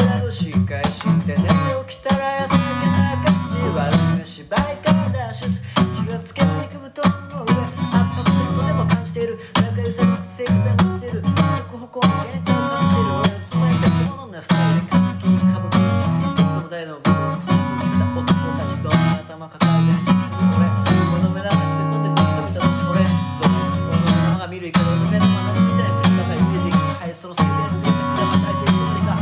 ラブし返して寝て起きたら安らけな感じ悪い芝居から脱出気がつけば肉布団の上圧迫感とでも感じている仲良さの癖が残している速歩行の原点を感じている俺をつまいた着物なスタイルで歌舞伎に歌舞伎なしいつも大の武道をつなぐ男たちと頭抱えて走りする俺この目の中に飛び込んでくる人々のそれぞれ俺の生が見る怒り夢の学びみたいな振り方に見えていくはいそのせいで全てくれば再生してくれか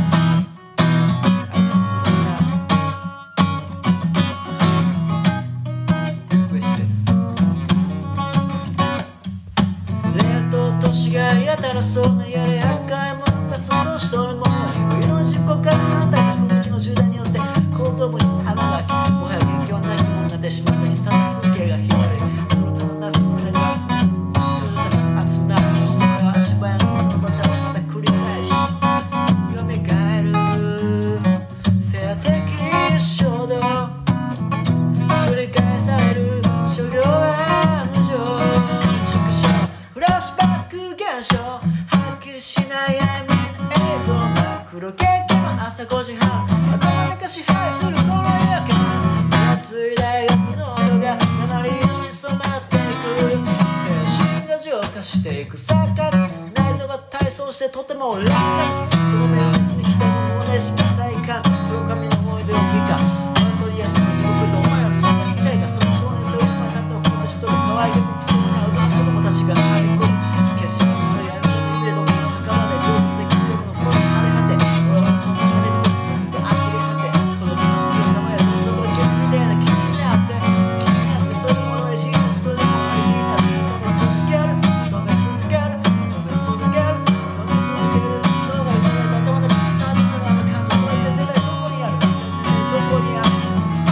やたらそうなやれ厄介者が想像しとるもの指の事故から反対な雰囲気の時代によって後頭部に花がきもはや元気はないものになってしまった悲惨な風景が広がりそのただなす胸が集まる熱なそして足早にその場たちまた繰り返し蘇る性的衝動繰り返される諸行は無常フラッシュバック現象はっきりしない曖昧な映像黒ケーキの朝5時半頭の中支配するこの夜間分厚い大学の音が鉛色に染まっていく精神が浄化していく錯覚内臓が体操してとても落下すこの目を盗み人の脳内色再感黒髪の思い出を美化ワントリアの地獄図お前はそんなに見たいかその少年性をいつまでたってもこの人で可愛げもクソになる子供たちが入り込む決心のやることに入れど墓まで成仏できるの頃に荒れ果て俺は飛ばされるとつくづく呆れ果てこの気の強さまやることの剣みたいな気になってそれでも同じになってそれでも同じになって止め続ける止め続ける止め続ける止め続ける動画にされた頭の小さな感情これって絶対どこにあるどこにある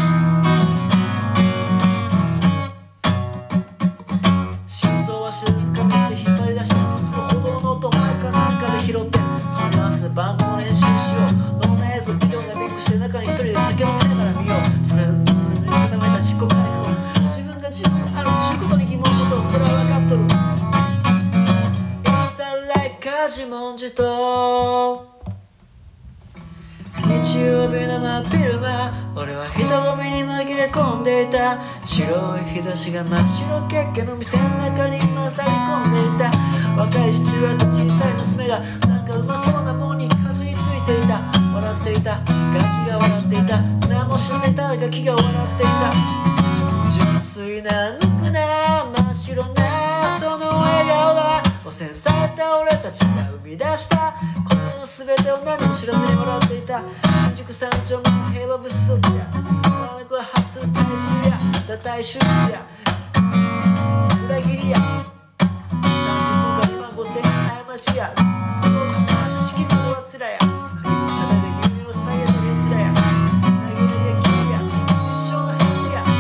心臓は静かにして引っ張り出してその歩道の音を前かなんかで拾ってそれに合わせてバンドの練習しよう脳内映像ビデオがビッグして中に一人で酒飲みながら見ようそれを塗り固めた自己回復自分が自分であるちゅうことに疑問のことをそれは分かっとるいざ来か自問自答日曜日の真っ昼間俺は人混みに紛れ込んでいた白い日差しが真っ白けっけの店の中に混ざり込んでいた若い父親と小さい娘がなんかうまそうなもんにかじりついていた笑っていたガキが笑っていた何も知らせたガキが笑っていた純粋な無垢な真っ白なその笑顔は汚染された俺たちが生み出したこの全てを何も知らずに笑っていた新宿三丁目の平和物騒や我が子は発する大使や堕胎手術や裏切りや30分間2万5000円過ちやこの話式のはつらや鍵の下で牛乳をさえのやつらや投げるや君や一生の話や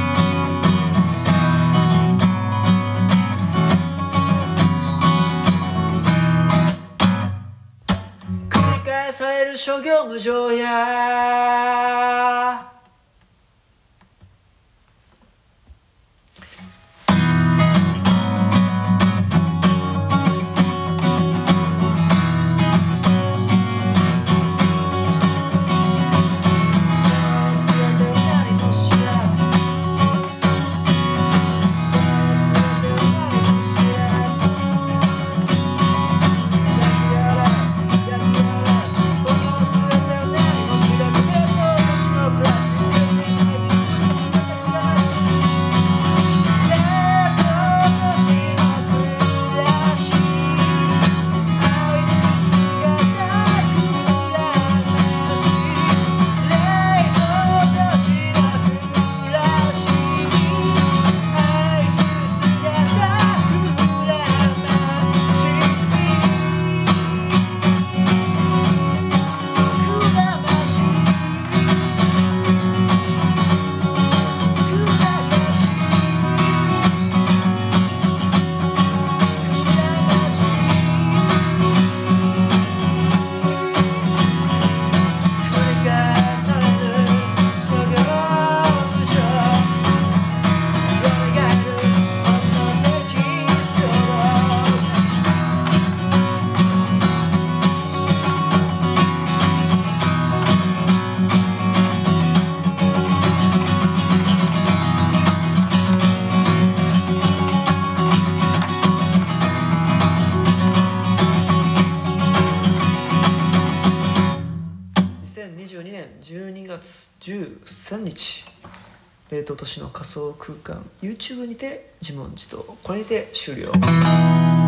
繰り返される諸行無常や 2022年12月13日冷凍都市の仮想空間 YouTube にて自問自答これにて終了。